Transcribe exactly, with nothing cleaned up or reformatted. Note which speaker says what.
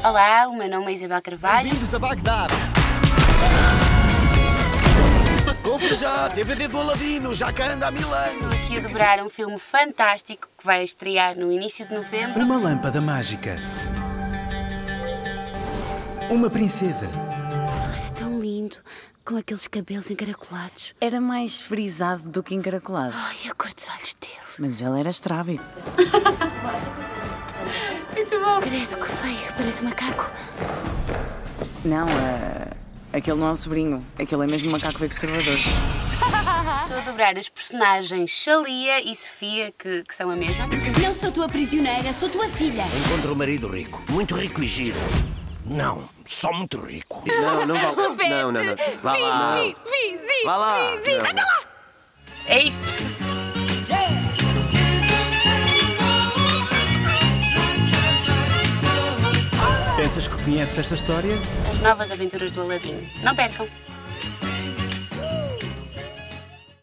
Speaker 1: Olá, o meu nome é Isabel Carvalho.
Speaker 2: Bem-vindos a Bagdá! Compre já, D V D do Aladino, já cá anda há mil anos.
Speaker 1: Estou aqui a dobrar um filme fantástico que vai estrear no início de novembro.
Speaker 3: Uma lâmpada mágica. Uma princesa.
Speaker 1: Era tão lindo, com aqueles cabelos encaracolados.
Speaker 4: Era mais frisado do que encaracolado.
Speaker 1: Ai, a cor dos olhos dele.
Speaker 4: Mas ele era estrábico.
Speaker 1: Muito bom. Credo, que feio, parece um macaco.
Speaker 4: Não, uh, aquele não é o sobrinho. Aquele é mesmo um macaco veio conservadores.
Speaker 1: Estou a dobrar as personagens Xalia e Sofia, que, que são a mesma.
Speaker 5: Não sou tua prisioneira, sou tua filha.
Speaker 6: Encontra o marido rico. Muito rico e giro. Não, só muito rico.
Speaker 2: Não, não vale.
Speaker 5: Roberto,
Speaker 2: Não, não, não. Vá lá.
Speaker 5: Vi, vi, vi,
Speaker 2: Vá lá.
Speaker 5: vi, vi.
Speaker 2: Não,
Speaker 5: Anda
Speaker 2: não.
Speaker 5: lá.
Speaker 1: É isto.
Speaker 3: Pensas que conheces esta história?
Speaker 1: As novas aventuras do Aladino. Não percam.